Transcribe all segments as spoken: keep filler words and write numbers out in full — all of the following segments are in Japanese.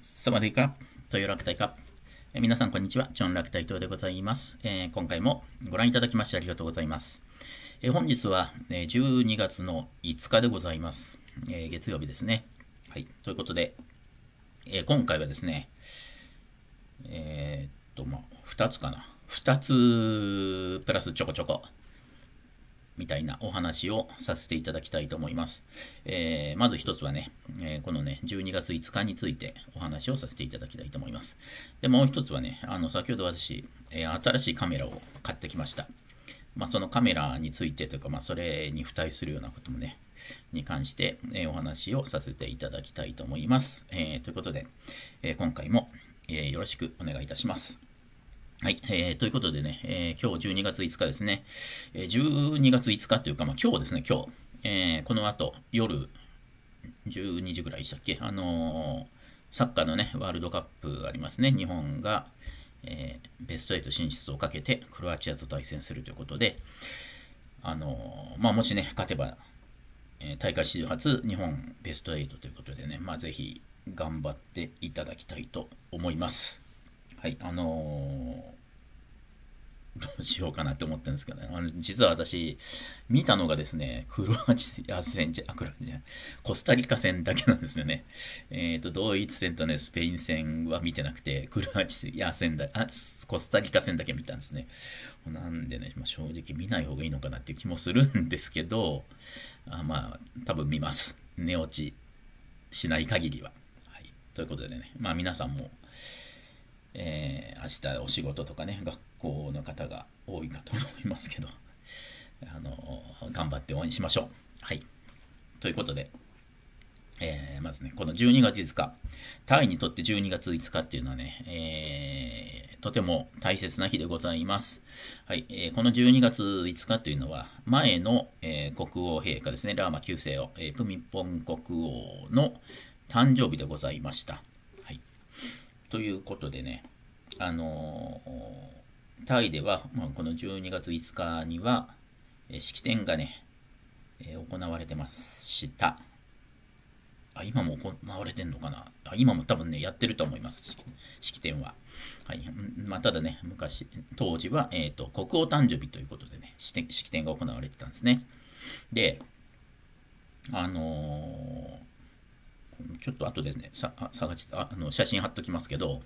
サワディーカップ、トヨラクタイカップ。えー皆さん、こんにちは。ジョン・ラクタイトでございます、えー今回もご覧いただきましてありがとうございます。えー本日は、えーじゅうにがつのいつかでございます。えー月曜日ですね。はい。ということで、えー今回はですね、えーっと、まあ、ふたつかな。ふたつプラスちょこちょこみたいなお話をさせていただきたいと思います。えーまず一つはね、えーこのね、じゅうにがついつかについてお話をさせていただきたいと思います。で、もう一つはね、あの、先ほど私、えー新しいカメラを買ってきました。まあ、そのカメラについてというか、まあ、それに付帯するようなこともね、に関して、えーお話をさせていただきたいと思います。えーということで、えー今回も、えーよろしくお願いいたします。はい、えー、ということでね、えー今日じゅうにがついつかですね、えーじゅうにがついつかというか、まあ、今日ですね、今日、えーこの後夜じゅうにじぐらいでしたっけ、あのーサッカーのね、ワールドカップありますね、日本が、えーベストはち進出をかけてクロアチアと対戦するということで、あのーまあ、もしね、勝てば、えー大会史上初日本ベストはちということでね、まあ、ぜひ頑張っていただきたいと思います。はい、あのーどうしようかなって思ってるんですけどね。あの実は私、見たのがですね、クロアチア戦じゃ、あ、クロアチア、コスタリカ戦だけなんですよね。えっ、と、ドイツ戦とね、スペイン戦は見てなくて、クロアチア戦だ、あ、コスタリカ戦だけ見たんですね。なんでね、まあ、正直見ない方がいいのかなっていう気もするんですけど、あまあ、多分見ます。寝落ちしない限りは。はい。ということでね、まあ皆さんも、えー明日お仕事とかね、学校の方が多いかと思いますけど、あの頑張って応援しましょう。はい。ということで、えーまずね、このじゅうにがついつか、タイにとってじゅうにがついつかっていうのはね、えーとても大切な日でございます。はい、えーこのじゅうにがついつかというのは、前の、えー国王陛下ですね、ラーマきゅうせい王、えープミポン国王の誕生日でございました。はい。ということでね、あのータイでは、まあ、このじゅうにがついつかには、えー式典がね、えー行われてました。あ、今も行われてんのかなあ、今も多分ね、やってると思います、式式典は。はい。まあ、ただね、昔、当時は、えっ、と、国王誕生日ということでね、式典式典が行われてたんですね。で、あのーちょっと後でね、さ探しああの写真貼っときますけど、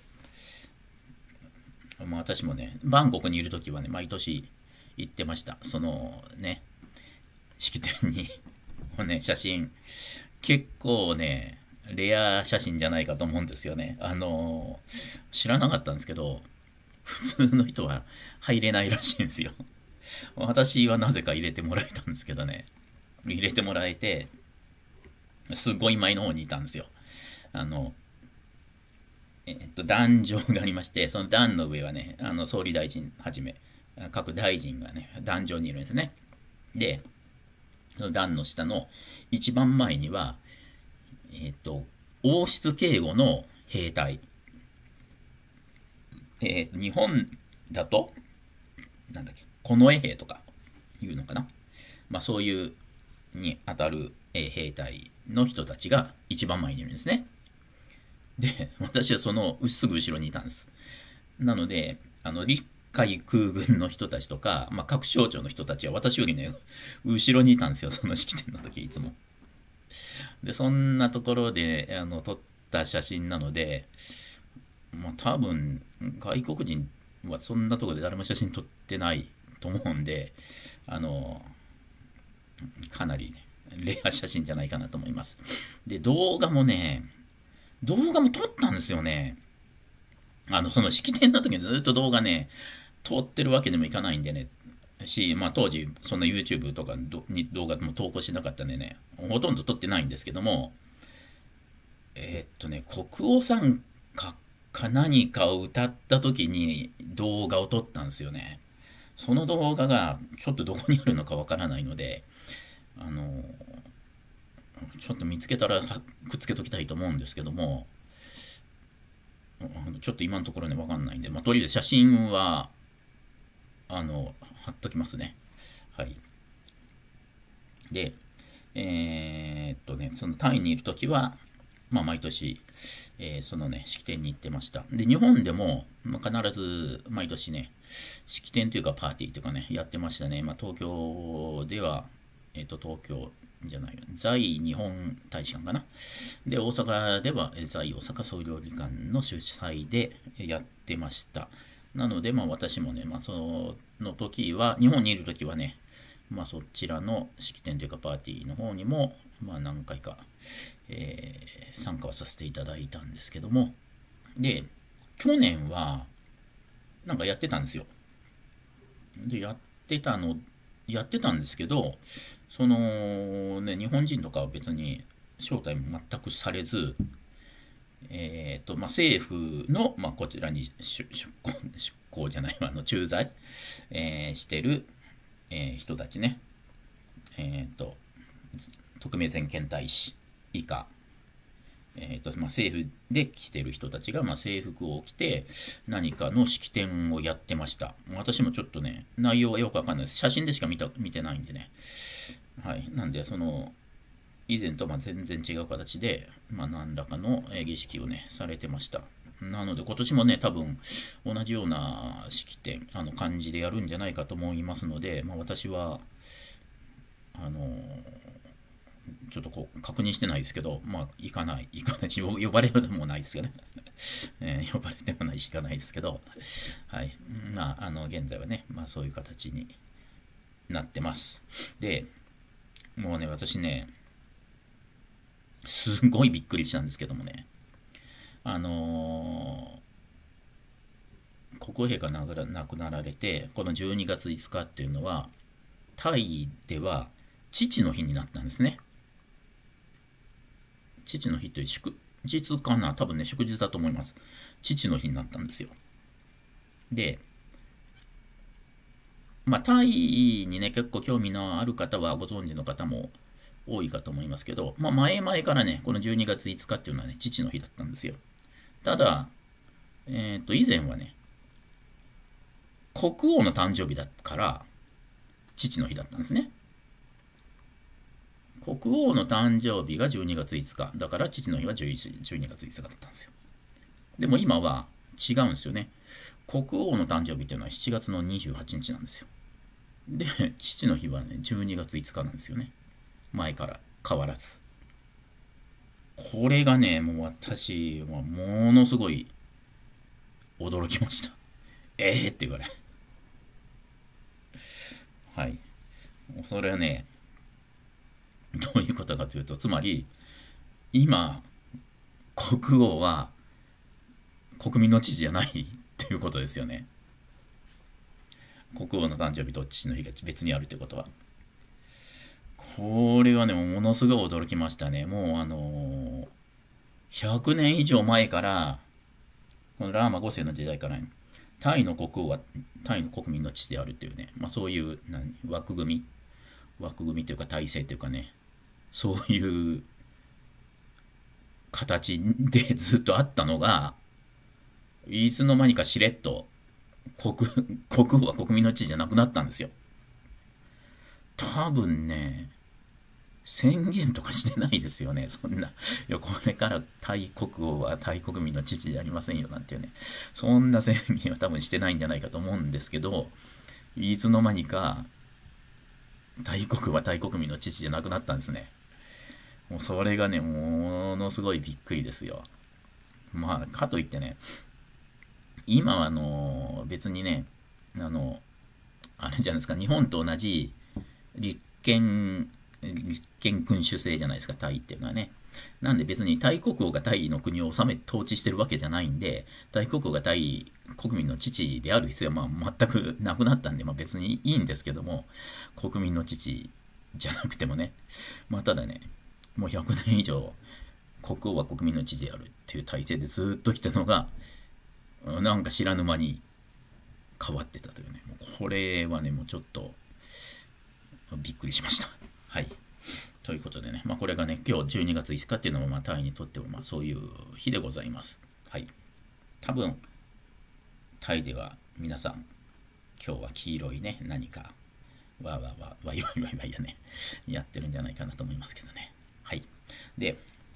まあ、私もね、バンコクにいるときはね、毎年行ってました。そのね、式典にね、写真、結構ね、レア写真じゃないかと思うんですよね。あの知らなかったんですけど、普通の人は入れないらしいんですよ。私はなぜか入れてもらえたんですけどね、入れてもらえて、すごい前の方にいたんですよ。あの、えっと、壇上がありまして、その壇の上はね、あの総理大臣はじめ、各大臣がね、壇上にいるんですね。で、その壇の下の一番前には、えっと、王室警護の兵隊。えー日本だと、なんだっけ、近衛兵とかいうのかな。まあそういうに当たる、えー兵隊の人たちが一番前にいるんですね。で、私はそのすぐ後ろにいたんです。なので、あの、陸海空軍の人たちとか、まあ、各省庁の人たちは私よりね、後ろにいたんですよ、その式典の時、いつも。で、そんなところで、あの、撮った写真なので、まあ、多分、外国人はそんなところで誰も写真撮ってないと思うんで、あの、かなり、ね、レア写真じゃないかなと思います。で、動画もね、動画も撮ったんですよね。あの、その式典の時にずっと動画ね、撮ってるわけでもいかないんでね、し、まあ当時、そんな YouTube とかに動画も投稿しなかったんでね、ほとんど撮ってないんですけども、えーっとね、国王さんか、か何かを歌った時に動画を撮ったんですよね。その動画がちょっとどこにあるのかわからないので、あの、ちょっと見つけたらくっつけときたいと思うんですけども、ちょっと今のところね、わかんないんで、まあ、とりあえず写真は、あの、貼っときますね。はい。で、えーっとね、そのタイにいるときは、 まあ、毎年、えーそのね、式典に行ってました。で、日本でも、まあ、必ず毎年ね、式典というかパーティーというかね、やってましたね。まあ、東京では、えっ、と、東京じゃないよ、在日本大使館かな。で、大阪では、えー在大阪総領事館の主催でえーやってました。なので、まあ、私もね、まあ、その時は、日本にいる時はね、まあ、そちらの式典というかパーティーの方にも、まあ、何回か、えー参加はさせていただいたんですけども、で、去年は、なんかやってたんですよ。で、やってたの、やってたんですけど、その、ね、日本人とかは別に招待も全くされず、えーとまあ、政府の、まあ、こちらに出出向、出向じゃないわ、あの駐在、えーしてる、えー人たちね、えーと、特命全権大使以下、えーとまあ、政府で来てる人たちが、まあ、制服を着て何かの式典をやってました。私もちょっとね、内容はよくわかんないです。写真でしか見た見てないんでね。はい。なんで、その、以前とまあ全然違う形で、まあ、何らかのえー儀式をね、されてました。なので、今年もね、多分同じような式典、あの感じでやるんじゃないかと思いますので、まあ、私は、あのーちょっとこう確認してないですけど、まあ、行かない、行かないし、呼ばれるでもないですよね。えー呼ばれてもないし、行かないですけど、はい。まあ、あの、現在はね、まあ、そういう形になってます。で、もうね、私ね、すごいびっくりしたんですけどもね、あのー国王陛下が亡くなられて、このじゅうにがついつかっていうのは、タイでは父の日になったんですね。父の日という祝日かな、多分ね、祝日だと思います。父の日になったんですよ。で、まあ、タイにね、結構興味のある方はご存知の方も多いかと思いますけど、まあ、前々からね、このじゅうにがついつかっていうのはね、父の日だったんですよ。ただ、えっ、と、以前はね、国王の誕生日だから、父の日だったんですね。国王の誕生日がじゅうにがついつか。だから父の日はじゅうにがついつかだったんですよ。でも今は違うんですよね。国王の誕生日っていうのはしちがつのにじゅうはちにちなんですよ。で、父の日はね、じゅうにがついつかなんですよね。前から変わらず。これがね、もう私はものすごい驚きました。えーって言われ。はい。それはね、どういうことかというと、つまり、今、国王は国民の父じゃないっていうことですよね。国王の誕生日と父の日が別にあるということは。これはね、ものすごい驚きましたね。もうあのーひゃくねん以上前から、このラーマごせいの時代から、ね、タイの国王はタイの国民の父であるっていうね、まあ、そういう何枠組み、枠組みというか体制というかね、そういう形でずっとあったのが、いつの間にかしれっと国国王は国民の父じゃなくなったんですよ。多分ね、宣言とかしてないですよね。そんな、いや、これからタイ国王はタイ国民の父じゃありませんよなんていうね。そんな宣言は多分してないんじゃないかと思うんですけど、いつの間にか、タイ国はタイ国民の父じゃなくなったんですね。もうそれがね、ものすごいびっくりですよ。まあ、かといってね、今はあの、別にね、あの、あれじゃないですか、日本と同じ立憲、立憲君主制じゃないですか、タイっていうのはね。なんで別にタイ国王がタイの国を治め、統治してるわけじゃないんで、タイ国王がタイ国民の父である必要はまあ全くなくなったんで、まあ別にいいんですけども、国民の父じゃなくてもね、まあただね、もうひゃくねん以上、国王は国民の父であるっていう体制でずっと来たのが、なんか知らぬ間に変わってたというね、もうこれはね、もうちょっとびっくりしました。はい。ということでね、まあ、これがね、今日じゅうにがついつかっていうのも、まあ、タイにとっても、まあ、そういう日でございます。はい。多分、タイでは皆さん、今日は黄色いね、何か、わーわーわー、わいわいわいわいやね、やってるんじゃないかなと思いますけどね。はい。で、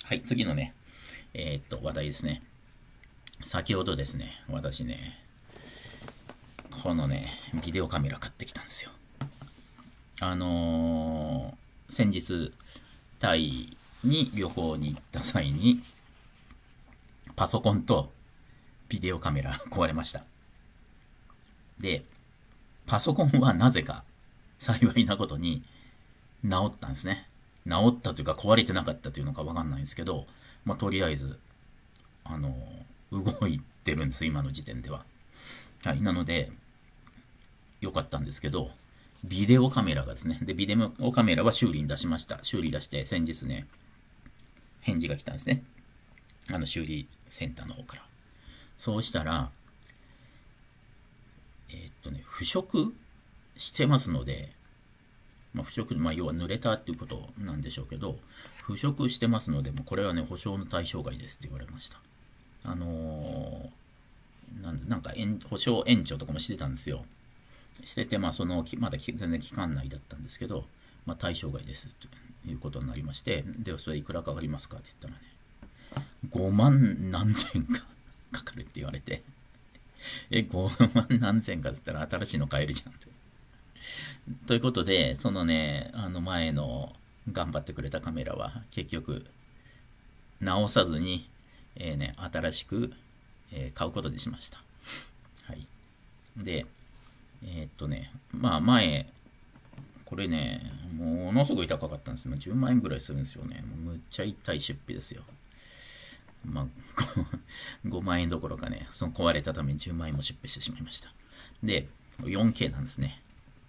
はい、次のね、えー、っと、話題ですね。先ほどですね、私ね、このね、ビデオカメラ買ってきたんですよ。あのー、先日、タイに旅行に行った際に、パソコンとビデオカメラ壊れました。で、パソコンはなぜか幸いなことに治ったんですね。治ったというか壊れてなかったというのかわかんないんですけど、まあ、とりあえず、あの、動いてるんです、今の時点では。はい、なので、良かったんですけど、ビデオカメラがですね、で、ビデオカメラは修理に出しました。修理出して、先日ね、返事が来たんですね。あの、修理センターの方から。そうしたら、えーっとね、腐食してますので、まあ、腐食、まあ、要は濡れたっていうことなんでしょうけど、腐食してますので、もうこれはね、保証の対象外ですって言われました。あのー、なんなんか保証延長とかもしてたんですよ。してて、まあ、その、まだ全然期間内だったんですけど、まあ、対象外ですということになりまして、で、それいくらかかりますかって言ったらね、ごまん何千かかかるって言われて、え、ごまん何千かって言ったら新しいの買えるじゃんって。ということで、そのね、あの前の頑張ってくれたカメラは結局直さずに、えーね、新しく、えー買うことにしました。はい。で、えーっとね、まあ前、これね、ものすごい高かったんですよ。じゅうまんえんぐらいするんですよね。もうむっちゃ痛い出費ですよ。まあ、ごまんえんどころかね、その壊れたためにじゅうまんえんも出費してしまいました。で、よんケー なんですね。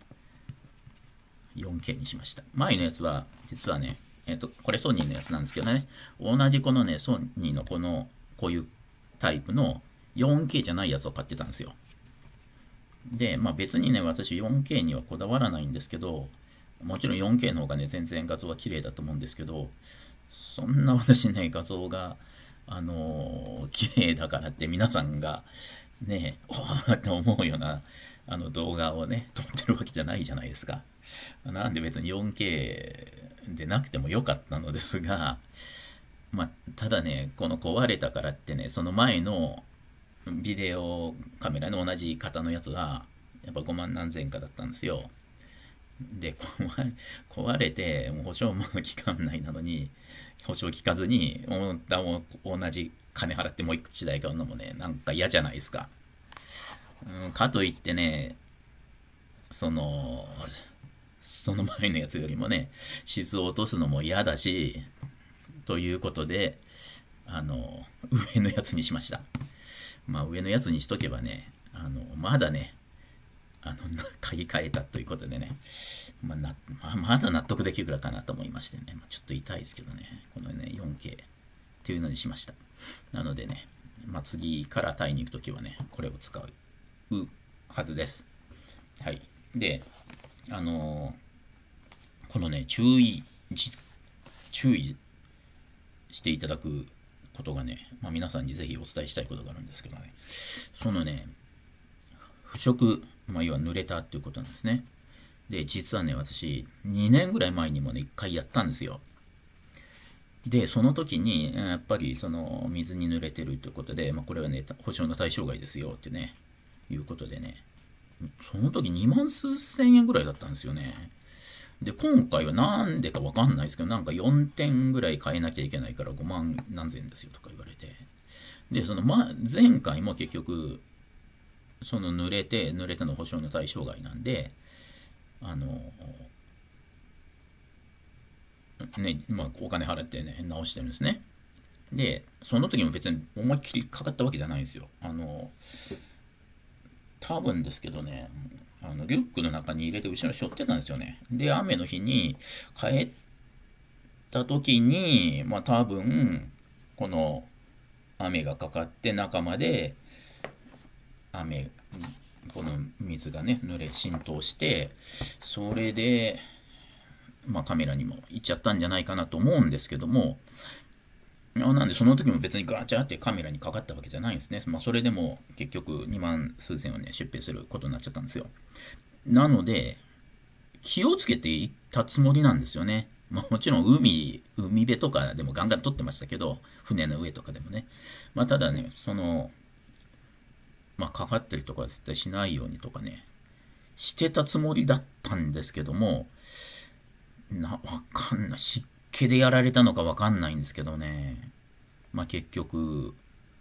よんケー にしました。前のやつは、実はね、えっと、これソニーのやつなんですけどね、同じこのね、ソニーのこの、こういうタイプの よんケー じゃないやつを買ってたんですよ。で、まあ別にね、私 よんケー にはこだわらないんですけど、もちろん よんケー の方がね、全然画像は綺麗だと思うんですけど、そんな私ね、画像が、あのー、綺麗だからって皆さんが、ね、おーって思うような、あの動画をね、撮ってるわけじゃないじゃないですか。なんで別に よんケー でなくてもよかったのですが、まあ、ただね、この壊れたからってね、その前のビデオカメラの同じ型のやつが、やっぱごまん何千かだったんですよ。で、壊壊れて、もう保証も期間内なのに、保証聞かずに、同じ金払ってもういちだい買うのもね、なんか嫌じゃないですか。うん、かといってね、その、その前のやつよりもね、質を落とすのも嫌だし、ということで、あの、上のやつにしました。まあ上のやつにしとけばね、あの、まだね、あの、買い替えたということでね、まあ、なまあ、まだ納得できるくらいかなと思いましてね、まあ、ちょっと痛いですけどね、このね、よんケー っていうのにしました。なのでね、まあ、次からタイに行くときはね、これを使うはずです。はい。で、あのーこのね、注意、注意していただくことがね、まあ、皆さんにぜひお伝えしたいことがあるんですけどね、そのね、腐食、まあ、要は濡れたっていうことなんですね。で、実はね、私、にねんぐらい前にもね、いっかいやったんですよ。で、その時に、やっぱり、その、水に濡れてるということで、まあ、これはね、保証の対象外ですよってね、いうことでね、その時にまん数千円ぐらいだったんですよね。で、今回はなんでかわかんないですけど、なんかよんてんぐらい変えなきゃいけないからごまん何千ですよとか言われて。で、その、ま、前回も結局、その濡れて、濡れたの保証の対象外なんで、あの、ね、まあ、お金払ってね、直してるんですね。で、その時も別に思いっきりかかったわけじゃないんですよ。あの、多分ですけどね、あのリュックの中に入れて後ろに背負ってたんですよね。で、雨の日に帰った時に、まあ多分、この雨がかかって中まで雨、この水がね、濡れ浸透して、それで、まあカメラにも行っちゃったんじゃないかなと思うんですけども、なんでその時も別にガチャってカメラにかかったわけじゃないんですね。まあそれでも結局にまん数千をね、出費することになっちゃったんですよ。なので、気をつけていったつもりなんですよね。 まあ、もちろん海、海辺とかでもガンガン撮ってましたけど、船の上とかでもね。まあ、ただね、その、まあ、かかってるとか絶対しないようにとかね、してたつもりだったんですけども、な、わかんない。湿気でやられたのかわかんないんですけどね。まあ、結局、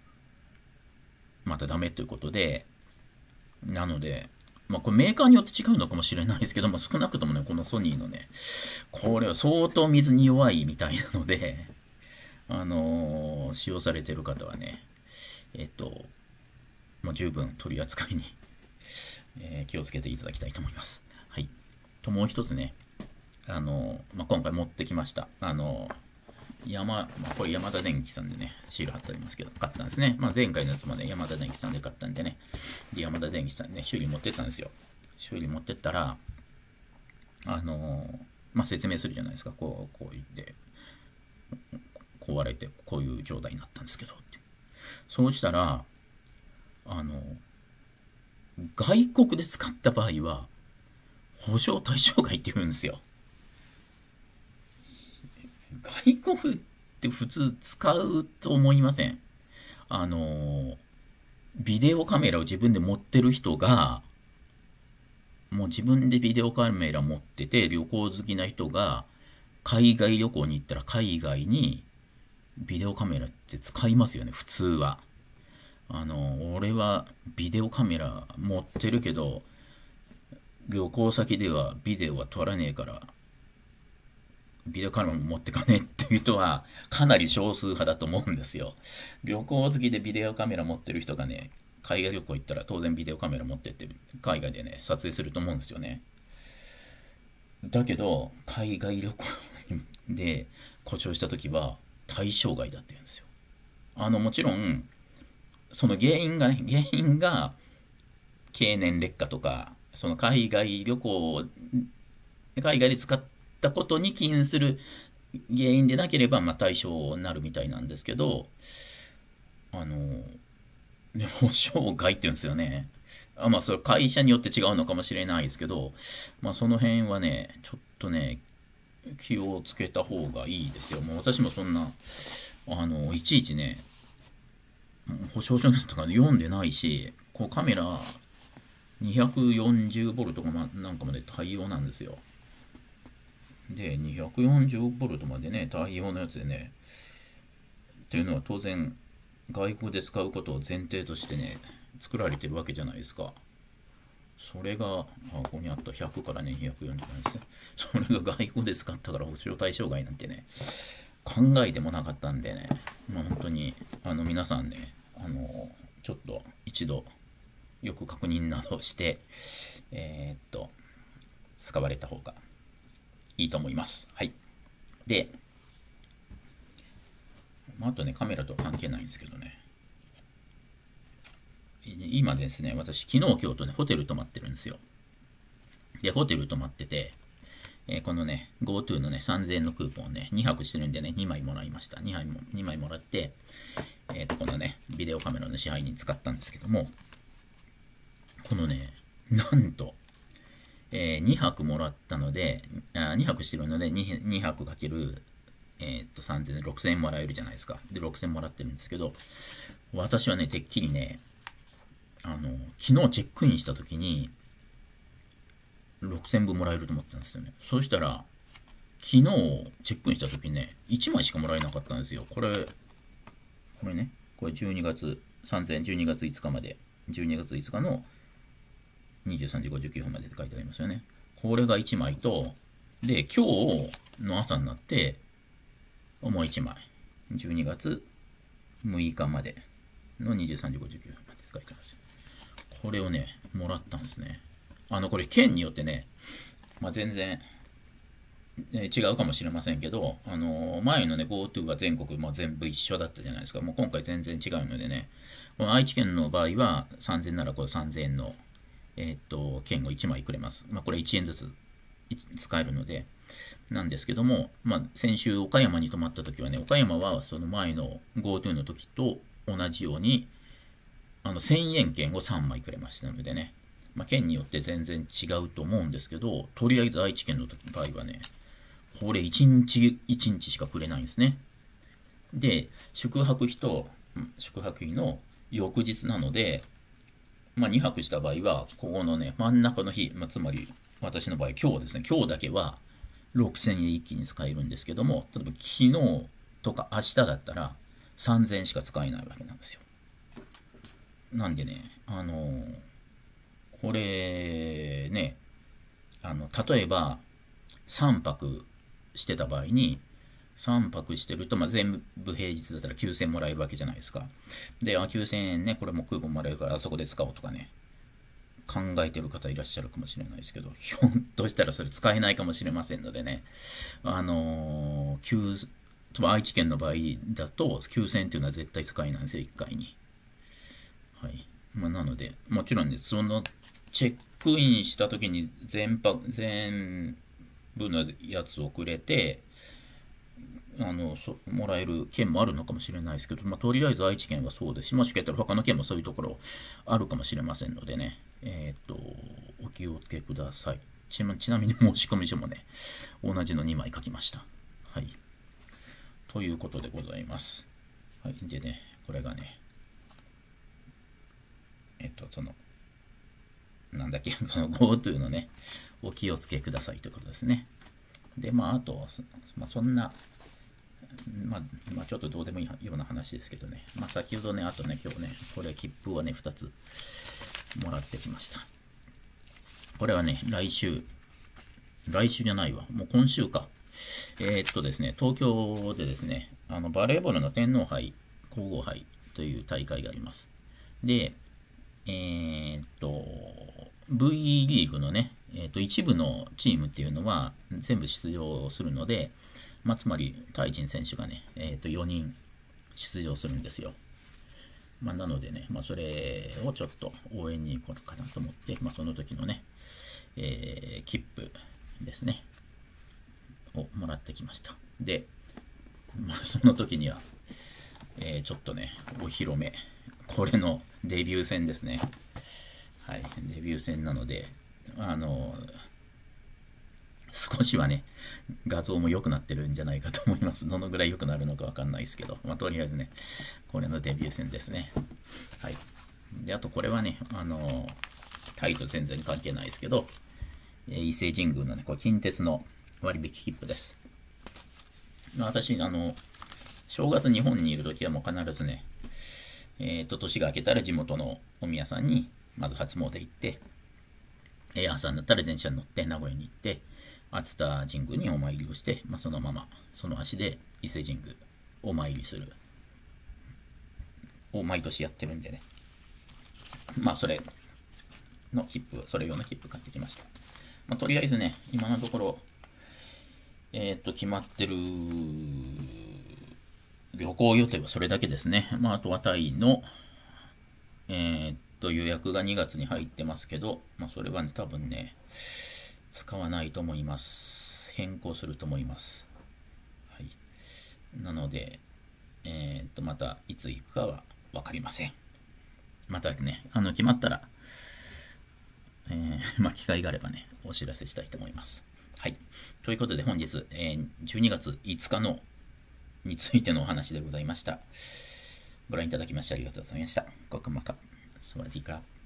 またダメということで、なので、まあ、これメーカーによって違うのかもしれないですけども、少なくともね、このソニーのね、これは相当水に弱いみたいなので、あのー使用されてる方はね、えっと、まあ、十分取り扱いに、えー気をつけていただきたいと思います。はい。と、もう一つね、あのーまあ、今回持ってきました。あのー山、まあ、これ山田電機さんでね、シール貼ってありますけど、買ったんですね。まあ、前回のやつもね、山田電機さんで買ったんでね、で山田電機さんにね、修理持ってったんですよ。修理持ってったら、あのーまあ、説明するじゃないですか。こう、こう言って、壊れて、こういう状態になったんですけどって。そうしたら、あの外国で使った場合は、保証対象外って言うんですよ。外国って普通使うと思いません？あの、ビデオカメラを自分で持ってる人が、もう自分でビデオカメラ持ってて、旅行好きな人が、海外旅行に行ったら海外にビデオカメラって使いますよね、普通は。あの、俺はビデオカメラ持ってるけど、旅行先ではビデオは撮らねえから、ビデオカメラも持ってかねえっていう人はかなり少数派だと思うんですよ。旅行好きでビデオカメラ持ってる人がね、海外旅行行ったら当然ビデオカメラ持ってって海外でね、撮影すると思うんですよね。だけど、海外旅行で故障した時は対象外だって言うんですよ。あの、もちろん、その原因がね、原因が経年劣化とか、その海外旅行、海外で使ったことに起因する原因でなければ、まあ、対象になるみたいなんですけど、あの、ね、保証外って言うんですよね。あ、まあ、それ会社によって違うのかもしれないですけど、まあ、その辺はね、ちょっとね、気をつけた方がいいですよ。もう私もそんな、あの、いちいちね、保証書とか読んでないし、こうカメラにひゃくよんじゅうボルトかなんかまで対応なんですよ。で、にひゃくよんじゅうボルトまでね、対応のやつでね、っていうのは当然、外国で使うことを前提としてね、作られてるわけじゃないですか。それが、あ、ここにあったひゃくからね、にひゃくよんじゅうなんですね。それが外国で使ったから保証対象外なんてね、考えてもなかったんでね、まあ、本当に、あの、皆さんね、あの、ちょっと一度、よく確認などして、えーっと、使われた方がいいと思います。はい。で、まあ、あとね、カメラとは関係ないんですけどね、今ですね、私、昨日、今日とね、ホテル泊まってるんですよ。で、ホテル泊まってて、えーこのね、GoTo のね、さんぜんえんのクーポンをね、にはくしてるんでね、にまいもらいました。にまいも、にまいもらって、えっと、このね、ビデオカメラの支配に使ったんですけども、このね、なんと、えー、にはくもらったので、あにはくしてるので、に, にはくかける、えー、っと、さんぜんえん、ろくせんえんもらえるじゃないですか。で、ろくせんえんもらってるんですけど、私はね、てっきりね、あの、昨日チェックインした時に、ろくせんぶんもらえると思ったんですよね。そうしたら、昨日チェックインした時にね、いちまいしかもらえなかったんですよ。これ、これね、これじゅうにがつ、さんぜん、じゅうにがついつかまで、じゅうにがついつかのにじゅうさんじごじゅうきゅうふんまでって書いてありますよね。これがいちまいと、で、今日の朝になって、もういちまい。じゅうにがつむいかまでのにじゅうさんじごじゅうきゅうふんまでって書いてますよ。これをね、もらったんですね。あの、これ、県によってね、まあ、全然、えー違うかもしれませんけど、あのー前のね、GoTo は全国、まあ、全部一緒だったじゃないですか。もう今回全然違うのでね、この愛知県の場合はさんぜんならこれさんぜんえんの、えーっと、券をいちまいくれます。まあ、これいちえんずつ使えるので、なんですけども、まあ、先週岡山に泊まった時はね、岡山はその前の GoTo の時と同じように、あの、せんえん券をさんまいくれましたのでね、まあ、県によって全然違うと思うんですけど、とりあえず愛知県の場合はね、 これいちにちいちにちしかくれないんですね。で、宿泊費と、宿泊費の翌日なので、まあ、にはくした場合は、ここのね、真ん中の日、まあ、つまり私の場合、今日ですね、今日だけはろくせんえん一気に使えるんですけども、例えば昨日とか明日だったらさんぜんえんしか使えないわけなんですよ。なんでね、あのー、これね、あの、例えばさんぱくしてた場合に、さんぱくしてると、まあ、全部平日だったらきゅうせんえんもらえるわけじゃないですか。で、あ、きゅうせんえんね、これもクーポンもらえるからあそこで使おうとかね、考えてる方いらっしゃるかもしれないですけど、ひょっとしたらそれ使えないかもしれませんのでね、あのー、愛知県の場合だときゅうせんえんっていうのは絶対使えないんですよ、いっかいに。はい。まあ、なので、もちろんね、そのチェックインした時に全泊、全部のやつをくれて、あのそもらえる県もあるのかもしれないですけど、まあ、とりあえず愛知県はそうですし、もしかしたら他の県もそういうところあるかもしれませんのでね、えっ、ー、と、お気をつけください。ちな、ちなみに申し込み書もね、同じのにまい書きました。はい。ということでございます。はい。でね、これがね、えっ、ー、と、その、なんだっけ、この GoTo のね、お気をつけくださいということですね。で、まあ、あと、まあ、そんな、まあ、まあ、ちょっとどうでもいいような話ですけどね。まあ、先ほどね、あとね、今日ね、これ切符をね、ふたつもらってきました。これはね、来週、来週じゃないわ、もう今週か。えー、っとですね、東京でですね、あのバレーボールの天皇杯、皇后杯という大会があります。で、えー、っと、V リーグのね、えー、っと一部のチームっていうのは全部出場するので、まあ、つまり、タイジン選手がね、えー、とよにん出場するんですよ。まあ、なのでね、まあ、それをちょっと応援に行こうかなと思って、まあ、その時のね、えー、切符ですね、をもらってきました。で、まあ、その時には、えー、ちょっとね、お披露目、これのデビュー戦ですね。はい、デビュー戦なので、あの少しはね、画像も良くなってるんじゃないかと思います。どのぐらい良くなるのかわかんないですけど、まあ、とりあえずね、これのデビュー戦ですね。はい。で、あとこれはね、あの、タイと全然関係ないですけど、伊勢神宮のね、これ近鉄の割引切符です。私、あの、正月日本にいるときはもう必ずね、えっと、年が明けたら地元のお宮さんに、まず初詣行って、え朝になったら電車に乗って名古屋に行って、熱田神宮にお参りをして、まあ、そのままその足で伊勢神宮お参りするを毎年やってるんでね、まあそれの切符、それ用の切符買ってきました。まあ、とりあえずね、今のところえー、っと決まってる旅行予定はそれだけですね。まあ、あとはタイのえー、っと予約がにがつに入ってますけど、まあ、それはね多分ね使わないと思います。変更すると思います。はい。なので、えー、っと、またいつ行くかは分かりません。またね、あの、決まったら、えー、まあ、機会があればね、お知らせしたいと思います。はい。ということで、本日、えー、じゅうにがついつかのについてのお話でございました。ご覧いただきましてありがとうございました。ここまた。สวัสดีครับ